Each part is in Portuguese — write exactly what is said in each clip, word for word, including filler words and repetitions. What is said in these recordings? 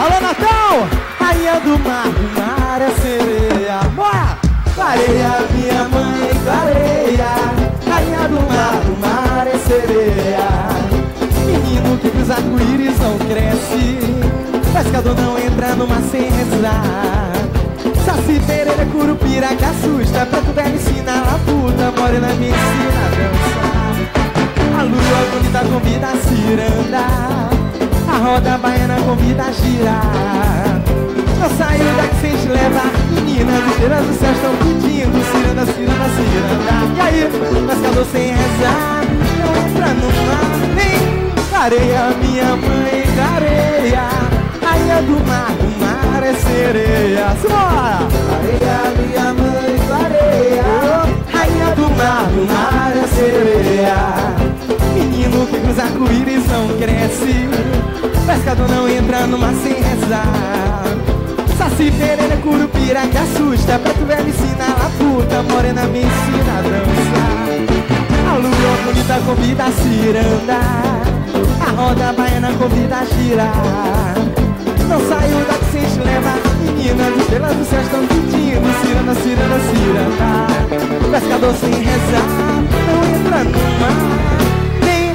Alô, Natal! Rainha do mar, do mar é sereia. Bora! Clareia, minha mãe, clareia. Rainha do mar, do mar é sereia. Menino que cruza arco-íris não cresce. Pescador não entra numa sem rezar. Saci, pereira, curupira que assusta. Preto velho ensina a puta, morena me ensina a dançar. A lua bonita convida a ciranda. A roda baiana convida a girar. Eu saio daqui sem te levar. Meninas inteiras do céu estão pedindo ciranda, ciranda, ciranda. E aí, pescador sem rezar, não entra no mar. Vem, clareia, minha mãe, clareia. Rainha do mar, do mar é sereia. Simbora! Clareia, minha mãe, clareia. Rainha do mar, do mar é sereia. Menino que cruza arco-íris não cresce. Pescador não entra numa sem rezar. Saci, pereira, curupira que assusta. Preto velho ensina a puta, morena me ensina a dançar. A lua bonita convida a ciranda. A roda baiana convida a girar. Não saio daqui sem te levar. Meninas estrelas do céu estão pedindo ciranda, ciranda, ciranda. Pescador sem rezar não entra no mar. Vem!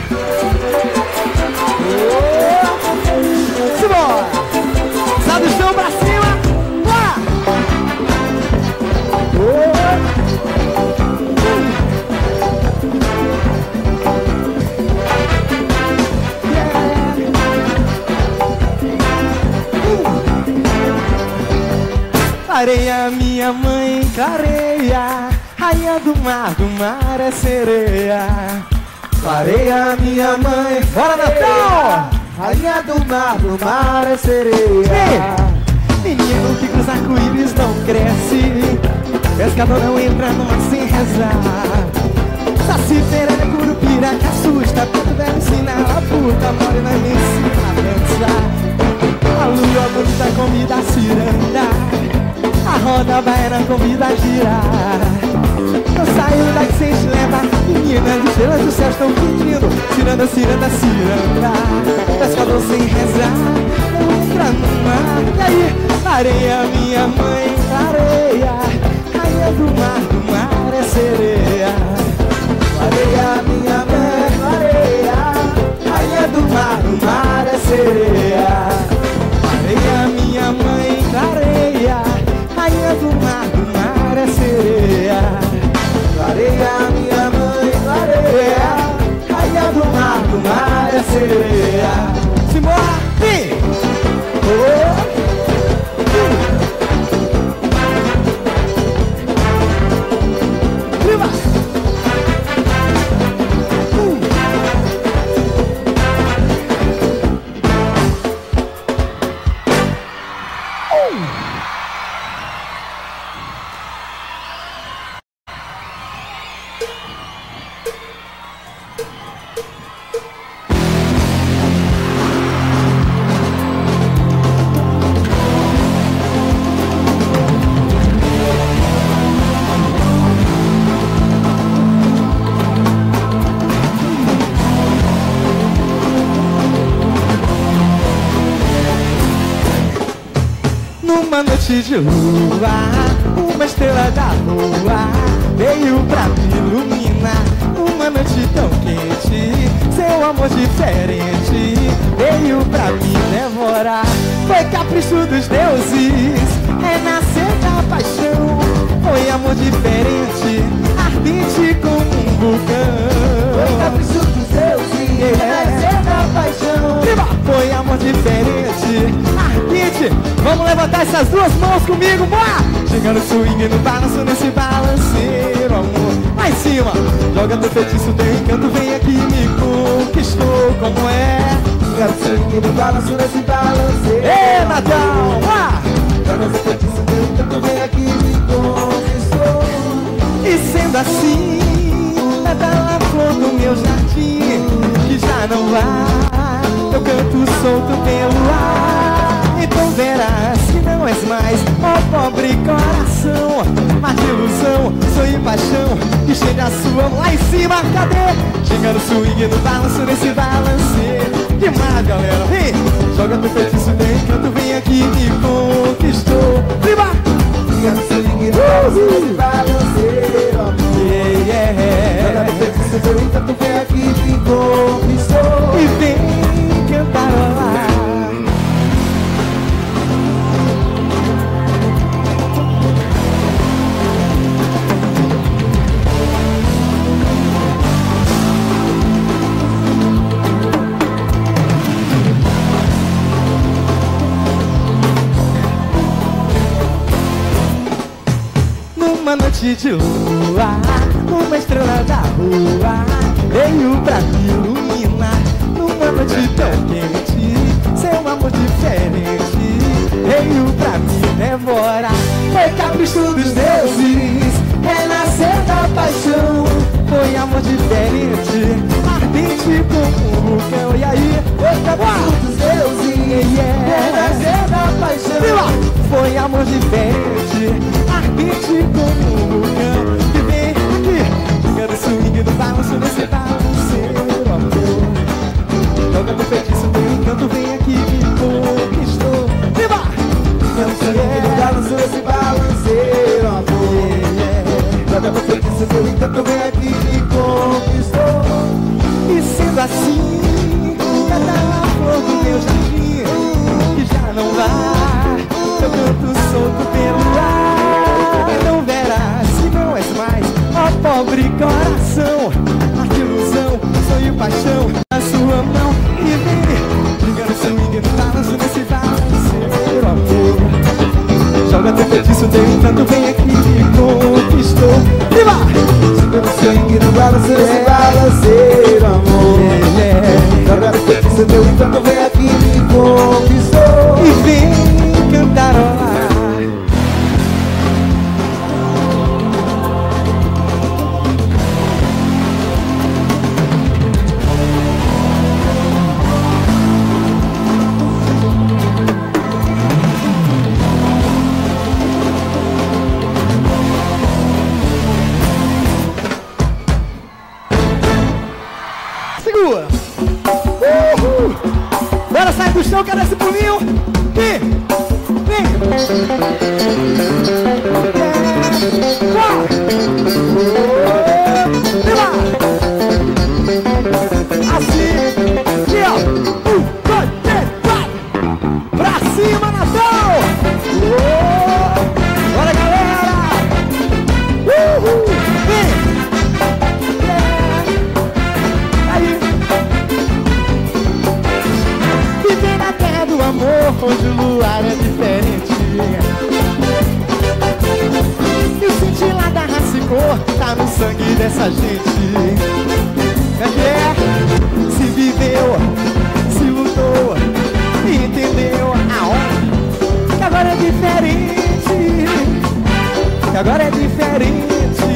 Oh! Simbora! Sai do chão pra cima! Bora! Oh! Clareia, minha mãe, clareia. Rainha do mar, do mar é sereia. Clareia, minha mãe, bora, Natal! Rainha do mar, do mar é sereia. Menino que cruza arco-íris não cresce. Pescador não entra numa sem rezar. Saci, pereira, curupira que assusta. Preto velho ensina a puta, morena me ensina a dançar. A lua bonita convida a ciranda. A roda baiana convida a girar. Eu saio daqui sem te levar. Meninas estrelas do céu estão pedindo ciranda, ciranda, ciranda. Pescador sem rezar não entra no mar. E aí, clareia, minha mãe, clareia. Rainha do mar, do mar é sereia. Clareia, minha mãe, clareia. Rainha do mar, do mar é sereia. Clareia, minha mãe, clareia. Rainha do mar, do mar é sereia. Clareia, minha mãe, clareia. Rainha do mar, do mar é sereia. Simbora, vem! Oh! Viva! Uh! Numa noite de lua, uma estrela da lua veio pra me iluminar. Numa noite tão quente, seu amor diferente veio pra me devorar. Foi capricho dos deuses, renascer da paixão. Foi amor diferente, ardente como um vulcão. Foi capricho dos deuses, renascer da paixão. Foi amor diferente, ardente. Vamos levantar essas duas mãos comigo, bora! Chegando swing no balanço, nesse balanceiro, amor. Lá em cima, joga teu feitiço, teu encanto, vem aqui, me conquistou, como é? Quero swing no balanço, nesse balanceiro. Ê, Natal, bora! Joga teu feitiço, teu encanto, vem aqui, me conquistou. E sendo assim, é da flor do meu jardim, que já não vai, eu canto solto pelo ar. Então verás que não és mais, ó pobre coração, mas de ilusão, sonho e paixão, que chega a sua mão lá em cima, cadê? Chegando swing no balanço, nesse balanceiro. Demais, galera, vem! Joga teu feitiço, teu encanto, vem aqui, Numa noite de lua, uma estrela da rua veio pra me iluminar. Numa noite tão quente, seu amor diferente veio pra me devorar. Foi capricho dos deuses, renascer da paixão. Foi amor diferente, ardente como um vulcão. E aí, foi capricho dos deuses, renascer da paixão. Foi amor diferente, ardente como um vulcão. Que vem aqui, jogando swing no balanço desse balanceiro, amor. Jogando feitiço, teu encanto vem aqui, me conquistou. Viva! Jogando swing no balanço desse balanceiro, amor. Jogando feitiço, teu encanto vem aqui, me conquistou. E sendo assim, cada flor do meu jardim que já não vai, eu canto solto pelo ar. Não verás se não és mais, ó pobre coração. A ilusão, sonho e paixão na sua mão. E vem, jogando swing no balanço desse balanceiro, amor. Joga teu feitiço, teu encanto vem aqui, me conquistou. Viva! Jogando swing no balanço desse balanceiro, amor. Joga teu feitiço, teu encanto vem aqui, me conquistou. E vem cantarolar. Segura! Uhul! Bora sair do chão, cadê esse pulinho? Vem! Vem! Vem lá! Assim! Aqui, ó! Um, dois, três, quatro! Pra cima, Natal! Bora, galera! Uhul! Vem! Viver na terra do amor, onde o luar é diferente. E o sentir lá da raça e cor tá no sangue dessa gente. É que é, se viveu, se lutou e entendeu aonde que agora é diferente. Que agora é diferente.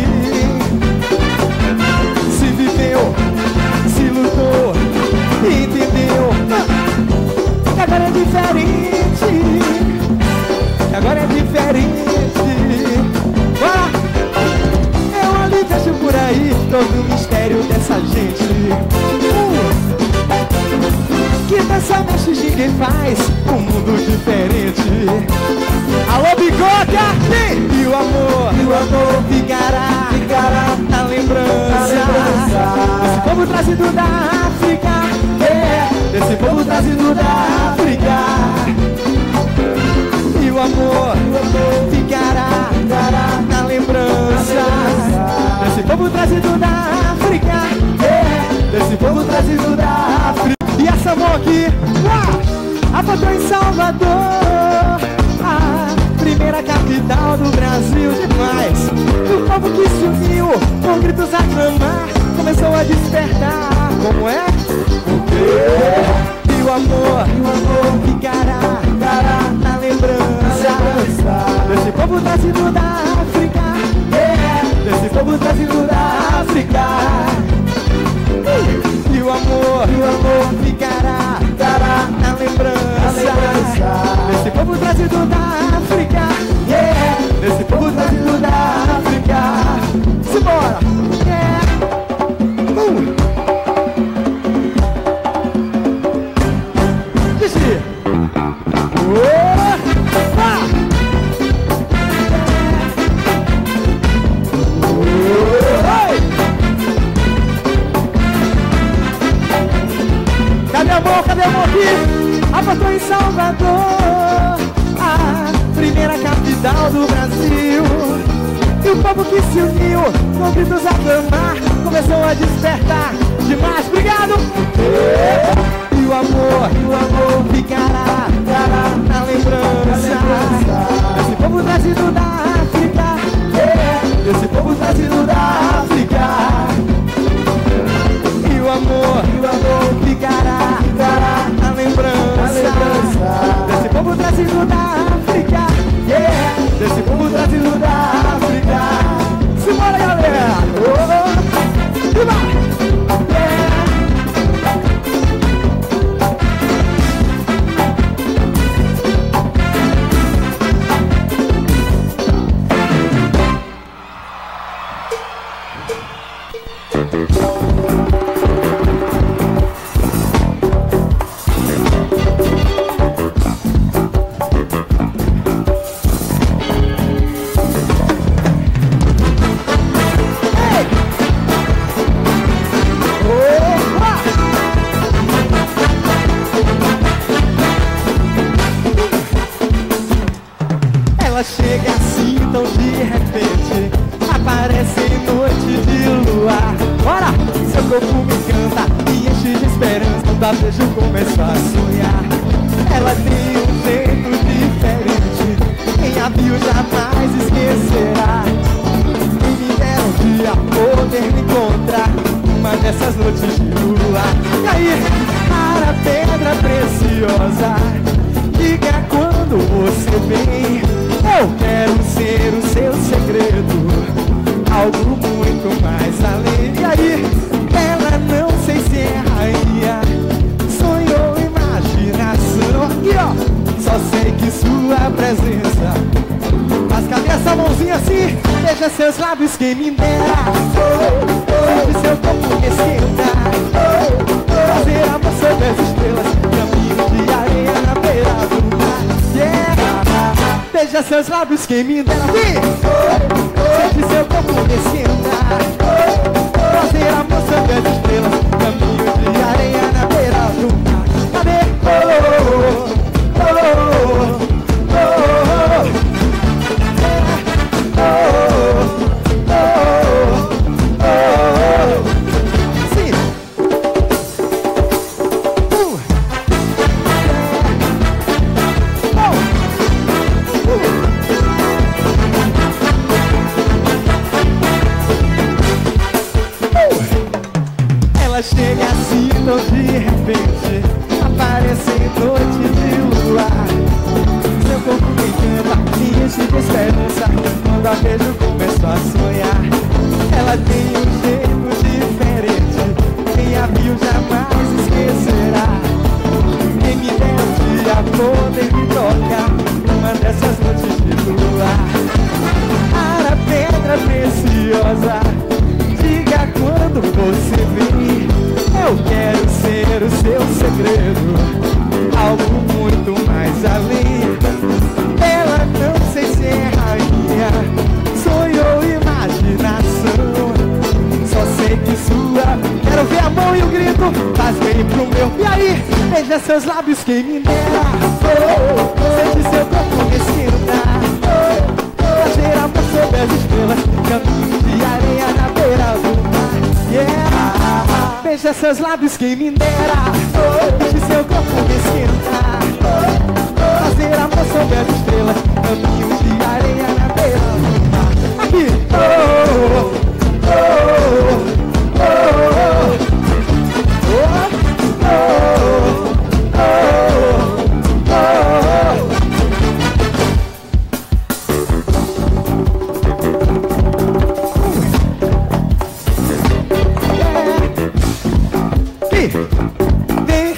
Se viveu, se lutou e entendeu que agora é diferente. Que agora é diferente. Bora! Eu ali vejo por aí todo o mistério dessa gente. uh, Que dança mexe de quem faz um mundo diferente. Alô, Bigoca! E o amor, e o amor ficará, ficará na lembrança, lembrança. Esse povo trazido da África, é, esse povo trazido da África. E o amor, e o amor ficará, ficará na lembrança, esse povo trazido da África, é, esse povo trazido da África. E essa mão aqui, a foto em Salvador, a primeira capital do Brasil, demais. E o povo que se uniu, com gritos a clamar, começou a despertar. Como é? O quê? E o amor, e o amor ficará, ficará na lembrança, desse povo trazido da África, é, desse povo trazido da África. E o amor, e o amor ficará, ficará na lembrança, desse povo trazido da África, yeah, desse povo trazido da África. Simbora! Yeah. Uh. Dixi! Oh. Ah. Cadê a mão? Cadê a mão aqui? Apontou em Salvador, a primeira capital do Brasil. E o povo que se uniu, com gritos a clamar, começou a despertar demais. Obrigado! E o amor, e o amor ficará, ficará na lembrança, esse povo trazido da África, yeah, trazido da África, yeah, desse povo trazido da África. Simbora, galera! Oh, e vai! Yeah. Ela chega assim tão de repente, aparece em noite de luar. Bora! Seu corpo me encanta, me enche de esperança. Quando a vejo começo a sonhar. Ela tem um jeito diferente, quem a viu jamais esquecerá. E me dera um dia poder me encontrar uma dessas noites de luar. E aí, para pedra preciosa, diga quando você vem. Eu quero ser o seu segredo, algo muito mais além. E aí, ela não sei se é rainha, sonhou imaginação. Aqui ó, só sei que sua presença. Mas cadê essa mãozinha assim? Beija seus lábios quem me dera. Sente seu corpo me esquenta. Fazer amor sobre as estrelas, caminho de areia na beira do mar. Yeah! Beija seus lábios quem me dera. Sente seu corpo me esquenta. Fazer amor sobre as estrelas, caminho de areia na beira do mar. Cadê? Oh, oh, oh, oh, oh. Chega assim tão de repente, aparece em noite de luar. Seu corpo me encanta, me enche de esperança. Quando a vejo começo a sonhar. Ela tem um jeito diferente, quem a viu jamais esquecerá. Quem me dera um dia poder me tocar uma dessas noites de luar. Para pedra preciosa, diga quando você vem. Eu quero ser o seu segredo, algo muito mais além. Ela não sei se é rainha, sonhou imaginação. Só sei que sua. Quero ver a mão e o grito, faz bem pro meu. E aí, beija seus lábios quem me dera. Sente seu corpo me esquenta. Fazer amor sobre as estrelas, caminho de areia na beira do mar. Yeah! Beija seus lábios quem me dera. Deixe seu corpo me esquentar. Fazer amor sobre as estrelas, caminho de areia na beira do mar. Aqui! Oh, oh, oh, oh, oh, oh, oh, oh. Vem,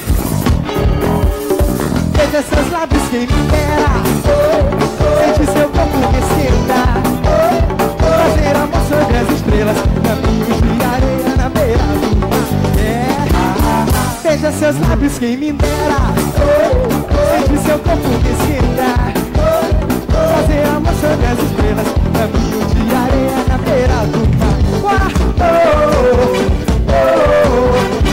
beija seus lábios quem me dera. Sente seu corpo me esquenta. Fazer amor sobre as estrelas, caminhos de areia na beira do mar. Yeah. Beija seus lábios quem me dera. Sente seu corpo me esquenta. Fazer amor sobre as estrelas, caminho de areia na beira do mar. Oh, oh, oh, oh.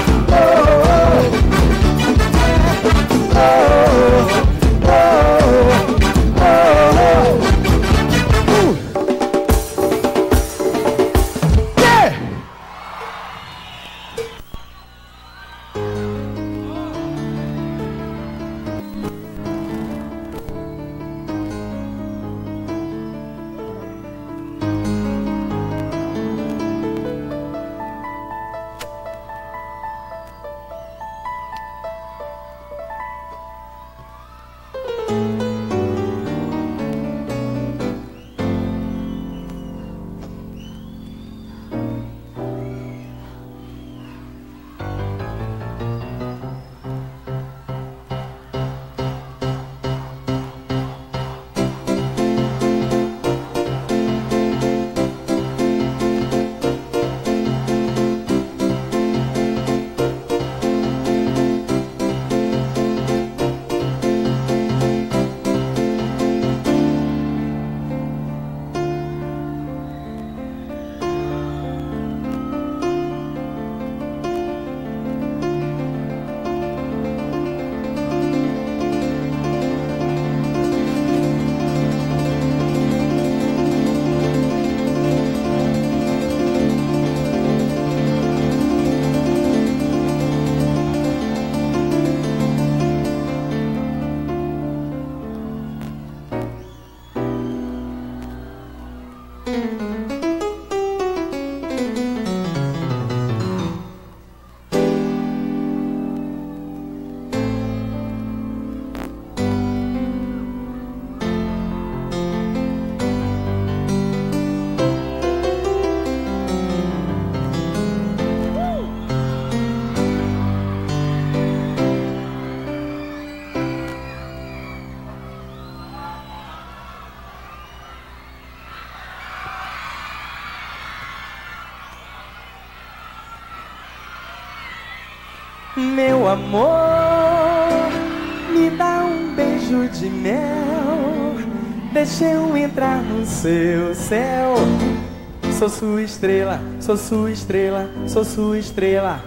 Meu amor, me dá um beijo de mel, deixa eu entrar no seu céu. Sou sua estrela, sou sua estrela, sou sua estrela.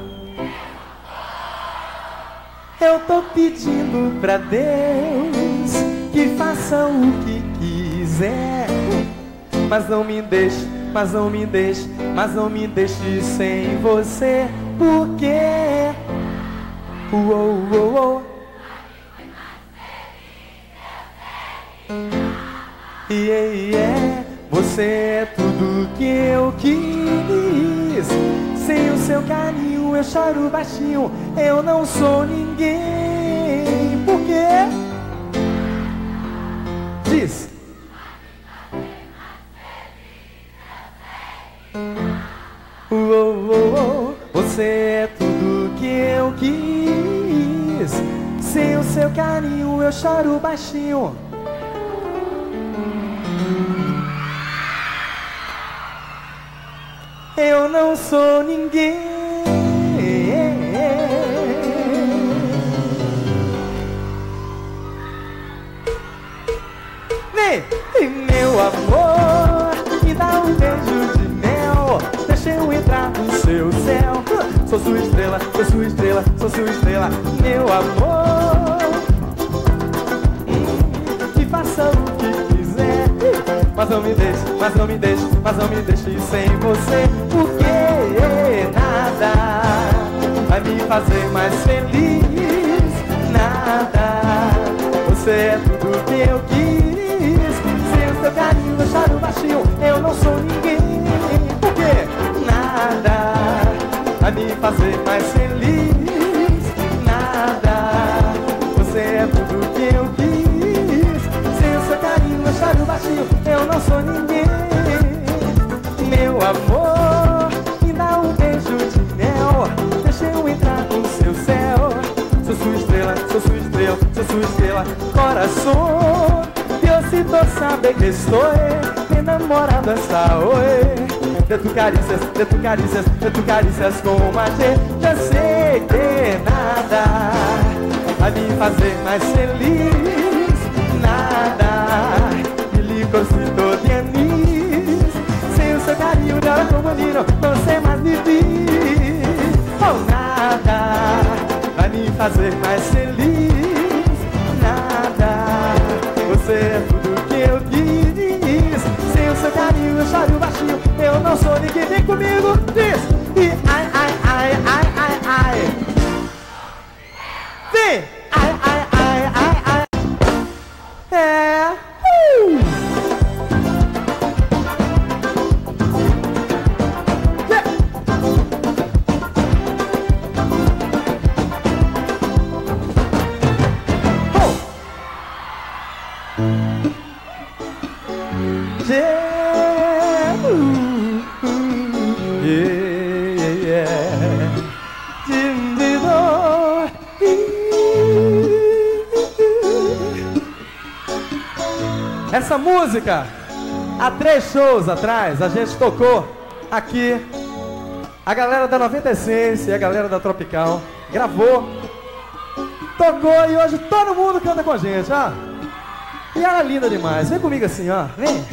Eu tô pedindo pra Deus que faça o que quiser, mas não me deixe, mas não me deixe, mas não me deixe sem você. Porque uou, uou, uou. Yeah, yeah. Você é tudo que eu quis. Sem o seu carinho eu choro baixinho. Eu não sou ninguém. Por quê? Diz. Uou, uou, uou. Você é tudo que eu quis. Sem o seu carinho eu choro baixinho. Eu não sou ninguém. Vem! E meu amor, me dá um beijo de mel, deixa eu entrar no seu céu. Sou sua estrela, sou sua estrela, sou sua estrela. Meu amor, hum, me faça o que quiser, mas não me deixe, mas não me deixe, mas não me deixe sem você. Porque nada vai me fazer mais feliz. Nada, você é tudo que eu quis. Sem o seu carinho eu choro baixinho. Eu não sou ninguém. Porque nada vai me fazer mais feliz. Nada, você é tudo que eu quis. Sem o seu carinho eu choro baixinho. Eu não sou ninguém. Meu amor, me dá um beijo de mel, deixa eu entrar no seu céu. Sou sua estrela, sou sua estrela, sou sua estrela. Corazón, Diosito sabe que estoy enamorado hasta hoy. De tu caricias, de tu caricias, de tu caricias como ayer. Já sei que nada vai me fazer mais feliz. Nada, mi licorcito de anís. Sem o seu carinho de hora como menino, não sei mais viver. Oh, nada vai me fazer mais feliz. Nada, você é tudo que eu quis. Sem o seu carinho eu choro baixinho. Eu não sou ninguém, vem comigo, diz. E ai, ai, ai, ai, ai, ai. Vem! Ai, ai, ai, ai, ai. É. Uh! Yeah. Oh. Yeah. Essa música, há três shows atrás, a gente tocou aqui. A galera da noventa e seis e a galera da Tropical gravou, tocou e hoje todo mundo canta com a gente, ó. E ela é linda demais. Vem comigo assim, ó. Vem.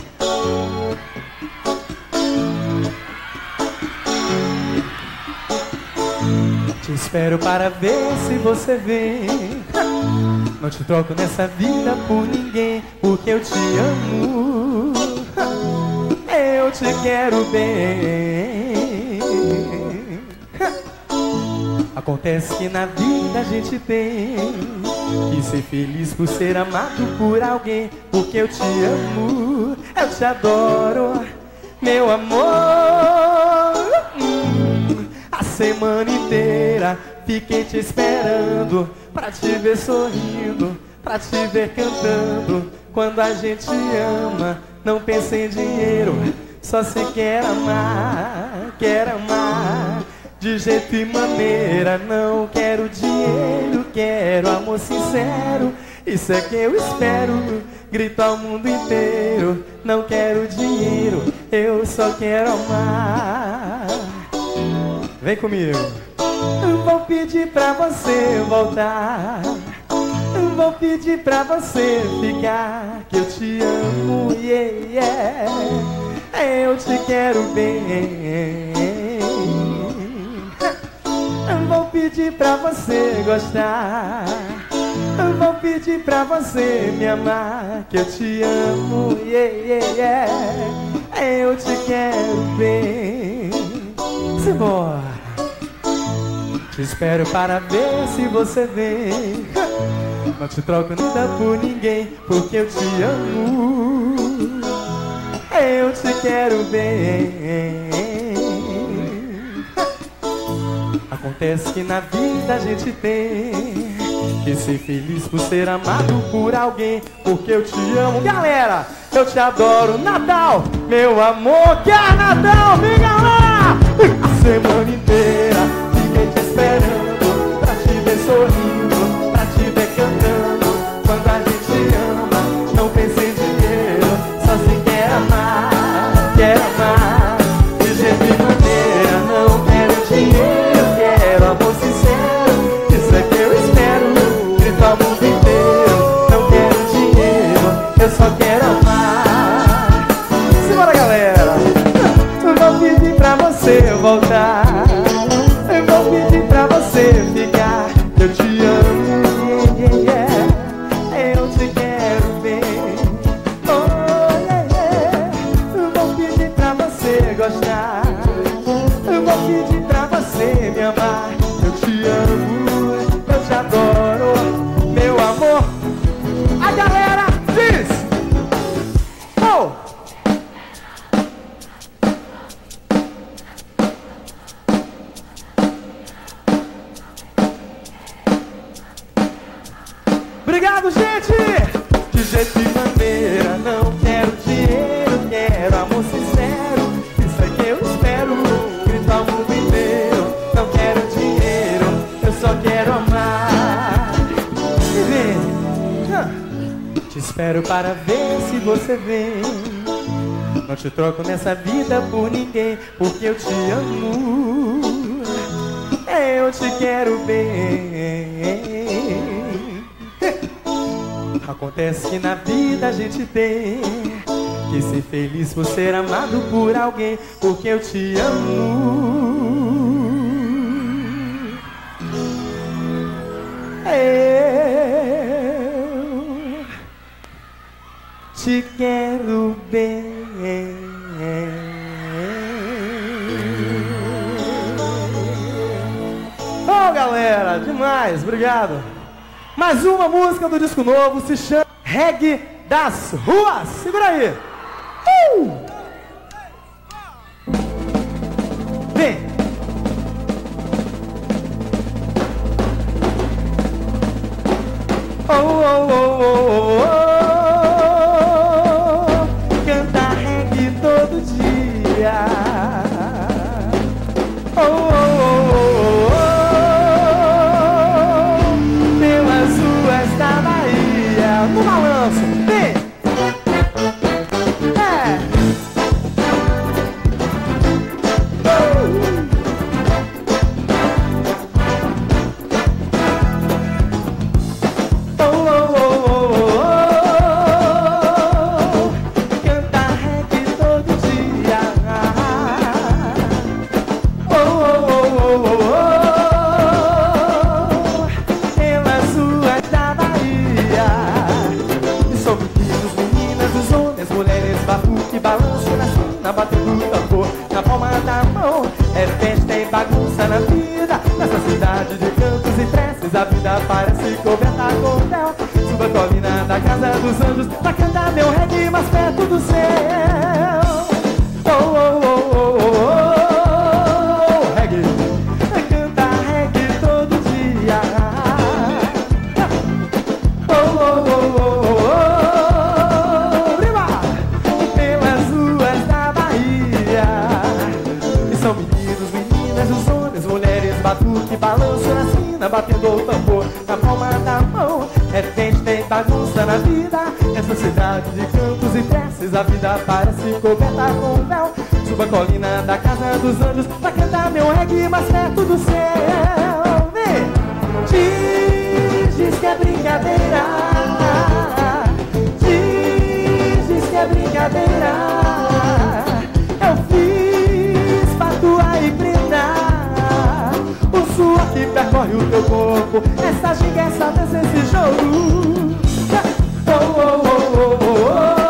Te espero para ver se você vem. Não te troco nessa vida por ninguém, porque eu te amo. Eu te quero bem. Acontece que na vida a gente tem que ser feliz por ser amado por alguém. Porque eu te amo, eu te adoro, meu amor. A semana inteira fiquei te esperando, pra te ver sorrindo, pra te ver cantando. Quando a gente ama, não pensa em dinheiro, só se quer amar, quer amar. De jeito e maneira, não quero dinheiro, quero amor sincero. Isso é que eu espero, grito ao mundo inteiro. Não quero dinheiro, eu só quero amar. Vem comigo. Vou pedir pra você voltar, vou pedir pra você ficar, que eu te amo, yeah, yeah. Eu te quero bem. Vou pedir pra você gostar, vou pedir pra você me amar, que eu te amo, yeah, yeah, yeah. Eu te quero bem. Simbora. Te espero para ver se você vem. Não te troco nada por ninguém, porque eu te amo. Eu te quero bem. Acontece que na vida a gente tem que ser feliz por ser amado por alguém, porque eu te amo. Galera, eu te adoro. Natal, meu amor, quer Natal? Vem, galera! A semana inteira fiquei te esperando, pra te ver sorrindo, pra te ver cantando. Quando a gente ama, não pensa em dinheiro, só se quer amar, quer amar. De jeito e maneira, não quero dinheiro, quero amor sincero. Isso é que eu espero, grito ao mundo inteiro. Não quero dinheiro, eu só quero amar. Simbora, galera. Vou pedir pra você voltar, vou pedir pra você ficar, eu te amo, yeah, yeah. Eu te quero bem, oh, yeah, yeah. Vou pedir pra você gostar, vou pedir pra você me amar. Eu te amo, eu te adoro, meu amor. A galera diz, oh! Obrigado, gente! De jeito e maneira, não quero dinheiro, quero amor sincero. Isso é que eu espero, grito ao mundo inteiro. Não quero dinheiro, eu só quero amar. E vem, te espero para ver se você vem. Não te troco nessa vida por ninguém, porque eu te amo. Eu te quero bem. Acontece que na vida a gente tem que ser feliz por ser amado por alguém, porque eu te amo. Eu te quero bem. Oh, galera, demais, obrigado. Mais uma música do disco novo, se chama Reggae das Ruas. Segura aí. Uh! Vem. Oh, oh, oh, oh, oh. Canta reggae todo dia. Oh, oh, oh, oh, oh. No balanço, vem! É! Uh! Oh, oh, oh, oh, oh. Canta reggae todo dia. Oh, oh, oh, oh, oh. Pelas ruas da Bahia. Mulheres, batuque, balanço na cena, batendo tambor na palma da mão. É festa e bagunça na vida, nessa cidade de cantos e preces. A vida parece coberta com véu. Suba a colina da casa dos anjos pra cantar meu reggae mais perto do céu. Oh, oh, oh, oh, oh, oh. Reggae, canta reggae todo dia. Oh, oh, oh, oh, oh. São meninos, meninas, os homens, mulheres, batuque, balanço na sina, batendo o tambor na palma da mão. É gente, tem bagunça na vida, essa cidade de cantos e preces. A vida parece coberta com véu. Suba a colina da casa dos anjos pra cantar meu reggae mais perto do céu. Vem! Diz, diz que é brincadeira. Diz, diz que é brincadeira. Eu fiz pra tua e brindar o suor que percorre o teu corpo. Essa ginga, essa dança, esse jogo. Oh, oh, oh, oh, oh, oh.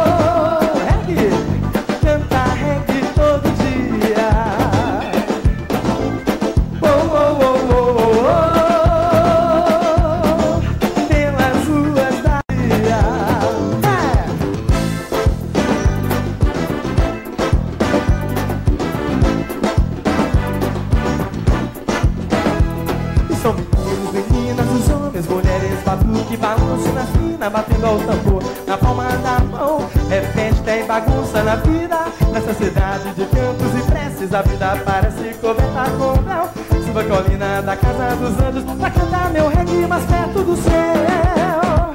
Que balança na fina, batendo ao tambor na palma da mão. É festa e bagunça na vida. Nessa cidade de cantos e preces, a vida parece coberta com véu. Suba a colina da casa dos anjos pra cantar meu reggae mais perto do céu.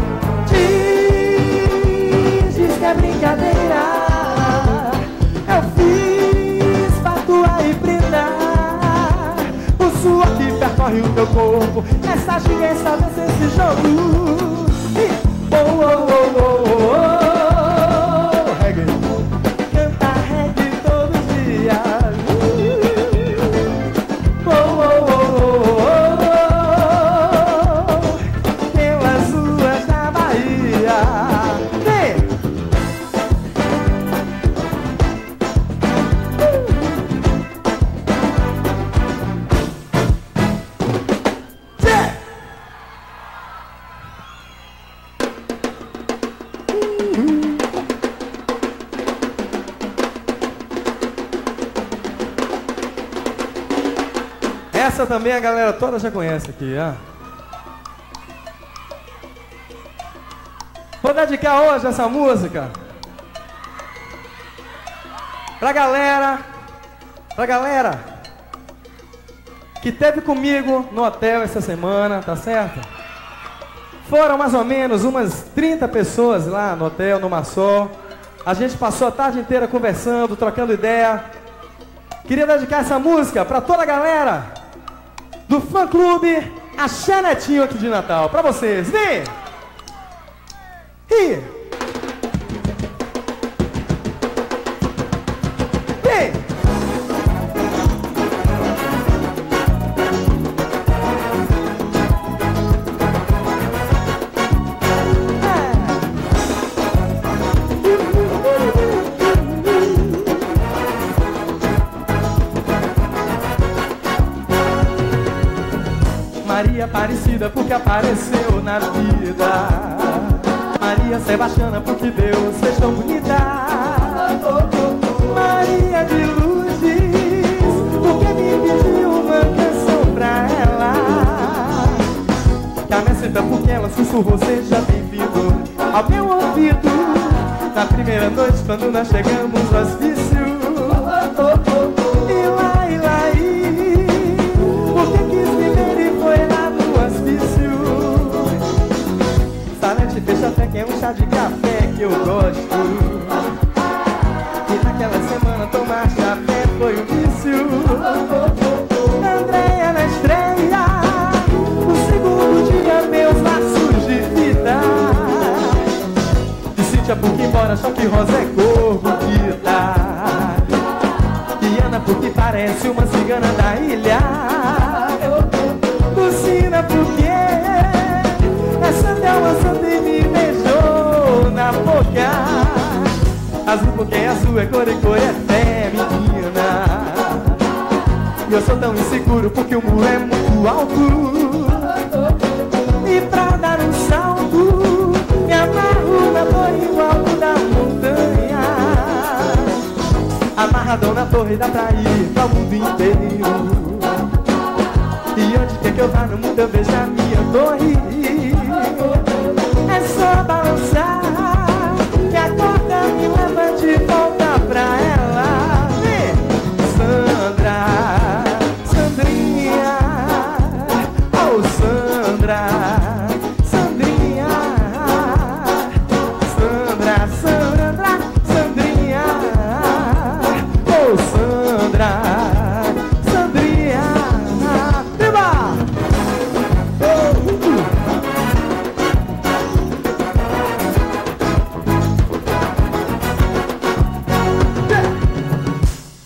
Diz, diz que é brincadeira. Eu fiz pra tua e brindar o suor que percorre o teu corpo. Essa ginga, essa dança, esse jogo. Oh, oh, oh, oh, oh, oh. Reggae. Canta reggae todo dia. Oh, oh, oh, oh, oh, oh. Pelas ruas da Bahia. Vem! Essa também a galera toda já conhece aqui, ó. Vou dedicar hoje essa música pra galera, pra galera que teve comigo no hotel essa semana, tá certo? Foram mais ou menos umas trinta pessoas lá no hotel, no Massol. A gente passou a tarde inteira conversando, trocando ideia. Queria dedicar essa música pra toda a galera do fã-clube Axé Netinho aqui de Natal. Pra vocês, vem! E... vem! Maria Aparecida porque apareceu na vida. Maria Sebastiana porque Deus fez tão bonita. Maria de Luzes porque me pediu uma canção pra ela. Camecita porque ela sussurrou seja bem-vindo ao meu ouvido. Na primeira noite quando nós chegamos no hospício. E lá, e lá, e porque quis me ver e foi lá no hospício. Salete fecha até que é um chá de café que eu gosto. E naquela semana tomar café foi o vício. Andréia na estreia, no segundo dia meus laços de vida. E Cíntia porque embora só que rosa é cor bonita. E Ana porque parece uma cigana da ilha. Lucina porque essa dela só me beijou na boca. Azul porque azul é cor e cor é fé, menina. E eu sou tão inseguro porque o muro é muito alto. E pra dar um salto me amarro na torre no alto da montanha. Amarradão na torre dá pra ir pra o mundo inteiro. E onde quer que eu vá no mundo eu vejo a minha torre. É só balançar que a corda me leva de volta pra ela. Vem! Sandra, Sandrinha, oh Sandra, Sandrinha, Sandra, Sandra, Sandrinha.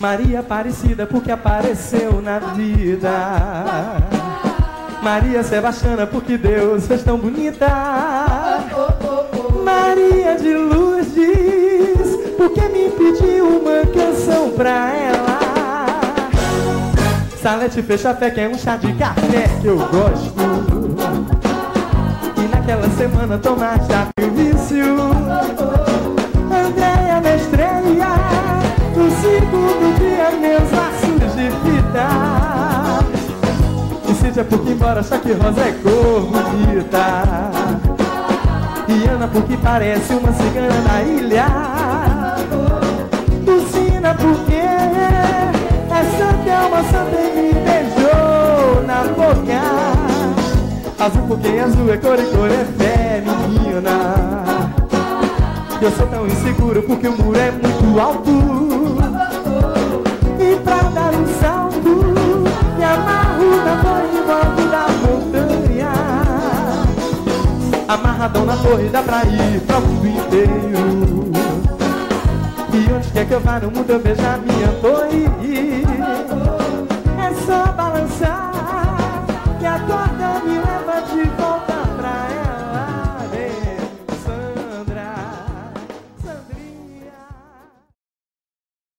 Maria Aparecida porque apareceu na vida. Maria Sebastiana porque Deus fez tão bonita. Maria de Lourdes porque me pediu uma canção pra ela. Salete fecha fé que é um chá de café que eu gosto. E naquela semana tomar chá de vício. Andréia me estreia no segundo dia meus laços de fita. E Cíntia porque embora só que rosa é cor bonita. E Ana porque parece uma cigana na ilha. Lucina porque é santa, é uma santa e me beijou na boca. Azul porque azul é cor e cor é feminina. Eu sou tão inseguro porque o muro é muito alto. E pra dar um salto me amarro na torre do alto da montanha. Amarradão na torre dá pra ir pra mundo inteiro. E onde quer que eu vá no mundo eu vejo a minha torre.